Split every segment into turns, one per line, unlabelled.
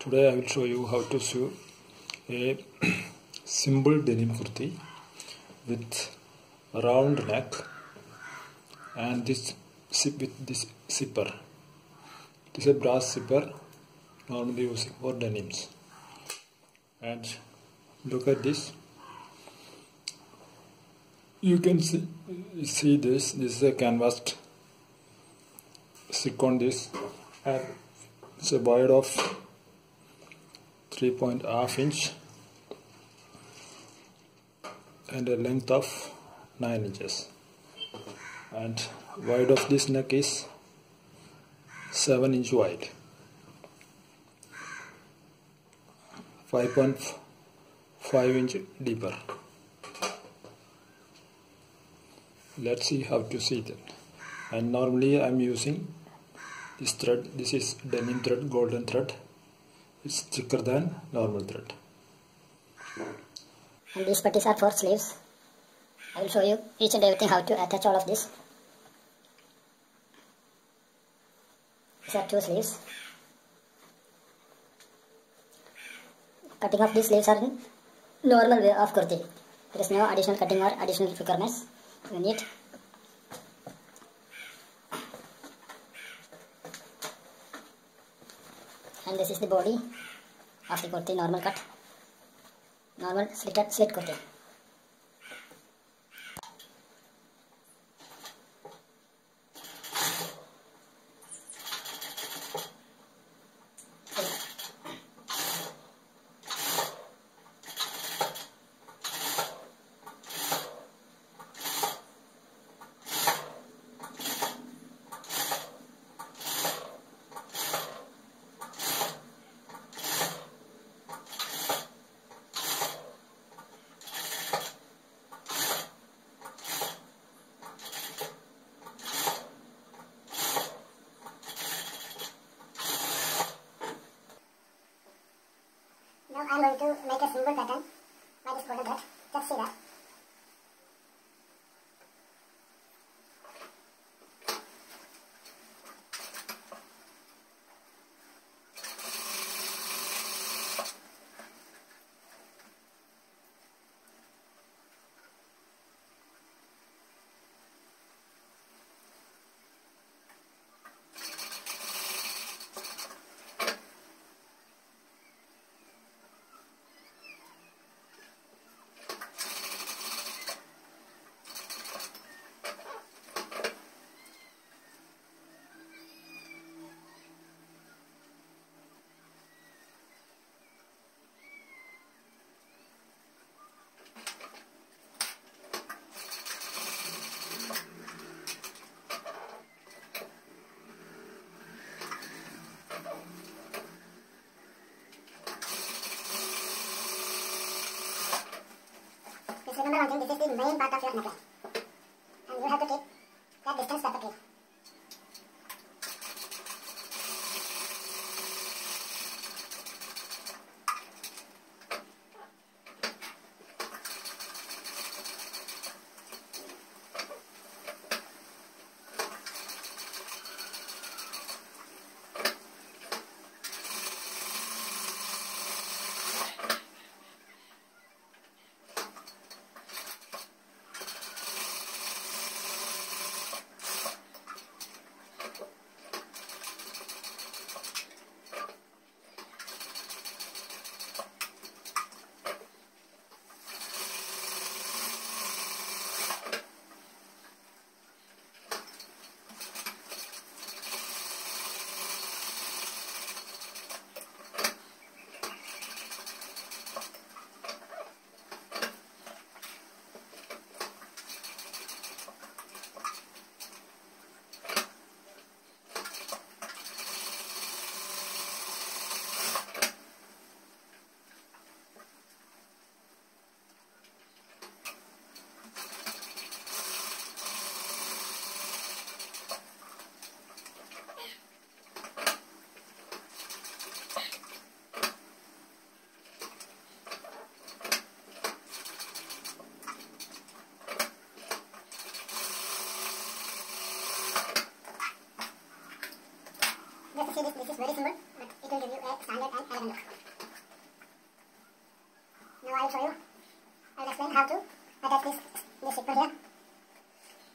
Today I will show you how to sew a simple denim kurti with round neck and this with this zipper. It is a brass zipper normally used for denims. And look at this. You can see this. This is a canvas stick on this, and it's a wide of 3.5 inch and a length of 9 inches, and wide of this neck is 7 inch wide, 5.5 inch deeper. Let's see how to see that. And normally I am using this thread. This is denim thread, golden thread. It's thicker than normal thread.
And these putties are for sleeves. I will show you each and everything how to attach all of this. These are two sleeves. Cutting of these sleeves are in normal way of kurti. There is no additional cutting or additional requirements you need. And this is the body of the kurti, normal cut, normal slit kurti. Now I am going to make a simple pattern by this golden thread. Just see that. Remember one thing, this is the main part of your neckline, and you have to keep that distance perfectly.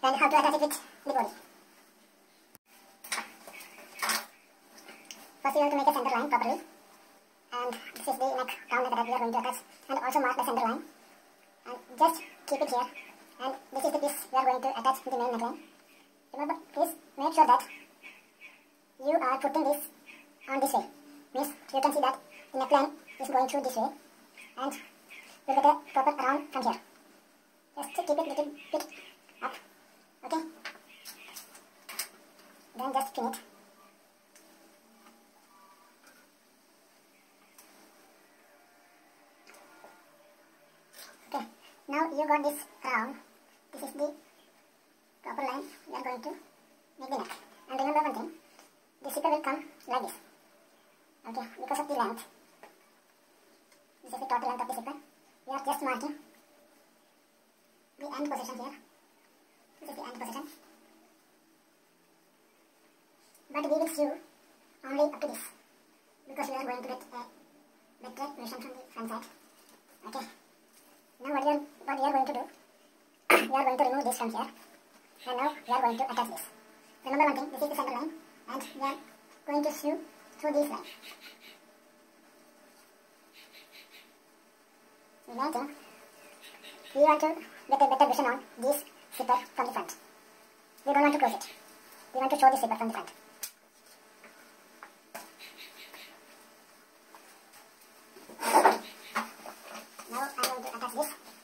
and how to attach it with the body. First you have to make a center line properly, and this is the neck round neck that we are going to attach, and also mark the center line and just keep it here, and this is the piece we are going to attach to the main neckline. Remember, please make sure that you are putting this on this way, means you can see that the neckline is going through this way, and you will get a proper round from here. Just keep it little bit up, okay? Then just pin it. Okay, now you got this round. This is the proper line we are going to make the neck. And remember one thing, the zipper will come like this. Okay, because of the length. This is the total length of the zipper. We are just marking the end position here. This is the end position. But we will sew only up to this, because we are going to get a better position from the front side. Okay. Now what we are going to do, we are going to remove this from here, and now we are going to attach this. Remember one thing, this is the center line, and we are going to sew through this line. Imagine we want to get a better vision on this zipper from the front. We don't want to close it. We want to show the zipper from the front. Now I am going to attach this.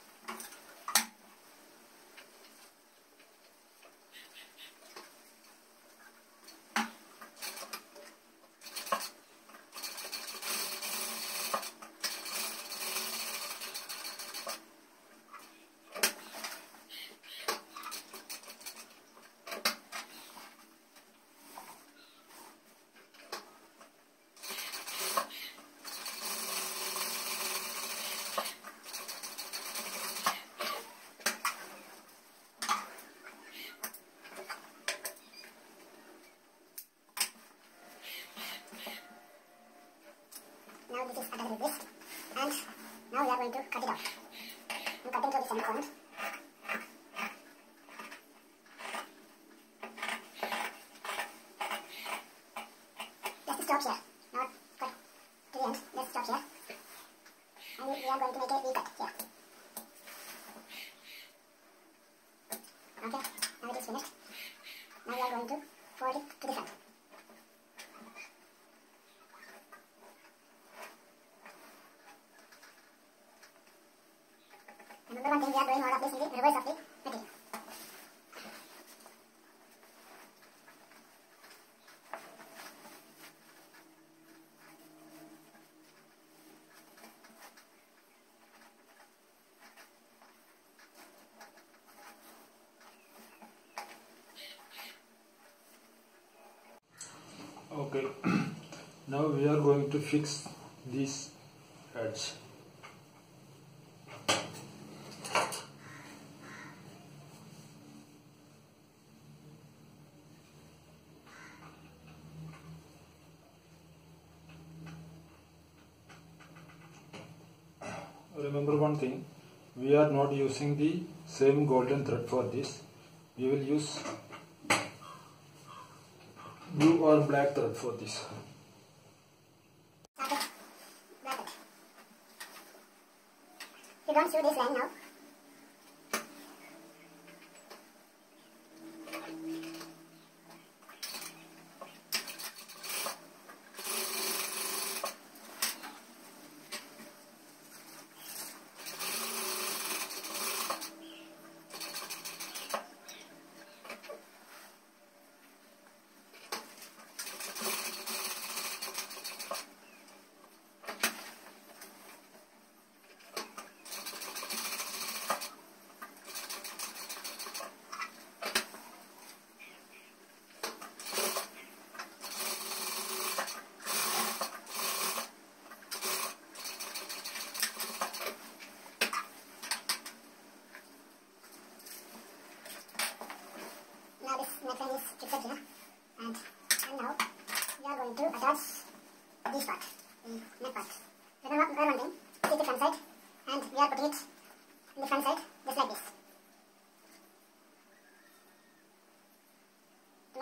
Now this is attached with this, and now we are going to cut it out. I'm cutting to the center point. Just stop here, not cut to the end, just stop here. And we are going to make a V-cut here. Okay, now it is finished. Now we are going to fold it to the front. Remember one thing, we are doing all of this in the reverse of the material.
Okay, now we are going to fix this edge. Remember one thing, we are not using the same golden thread for this. We will use blue or black thread for this.
You don't sew this line now.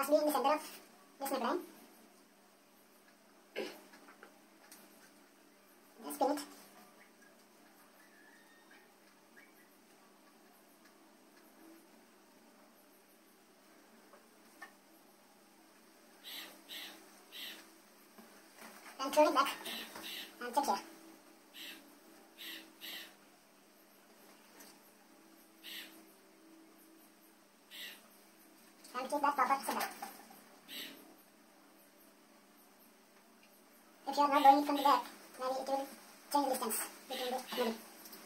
must be in the center of this neckline. Just spin it. Then turn it back and check here. And keep that proper center. If you are not doing it from the back, maybe it will change the distance between the needle.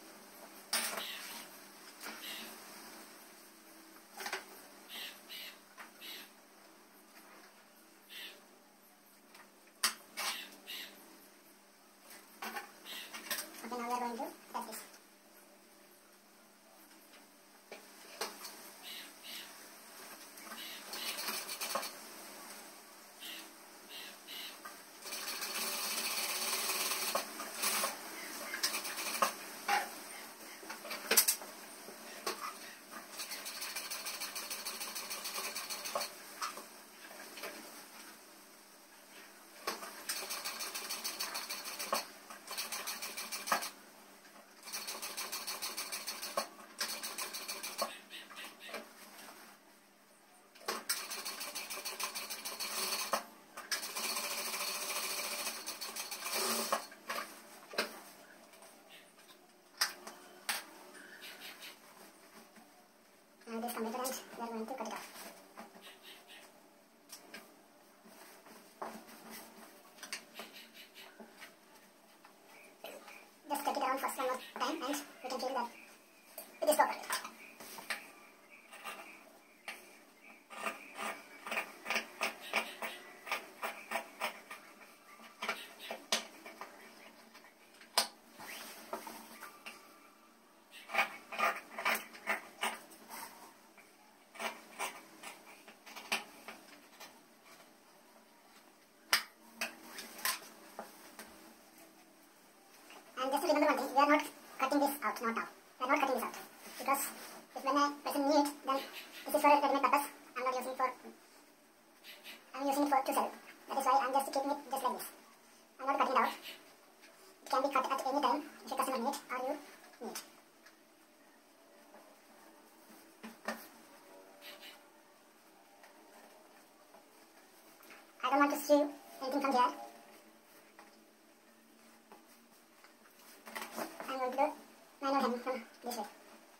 Okay, now we are going to test this. And this completed, and we are going to cut it off. Just cut it around first one more time, and you can feel that it is proper. And just to remember one thing, we are not cutting this out, not now. We are not cutting this out. Because if when a person needs, then this is for a ready-made purpose. I am using it for to sell. That is why I am just keeping it just like this. I am not cutting it out. It can be cut at any time if your customer needs or you need. I don't want to sew anything from here. I'm going to do manual hemming from this way.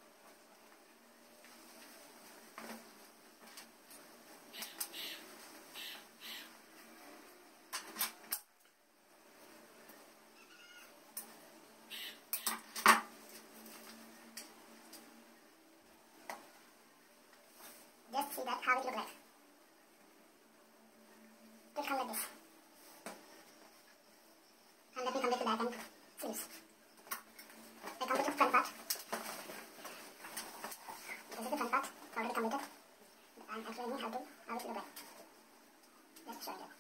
Just see that how it looks like. It will come like this. And let me complete the back and sleeves. I completed the front part. This is the front part, already completed. I'm explaining how it will look like. Just showing you.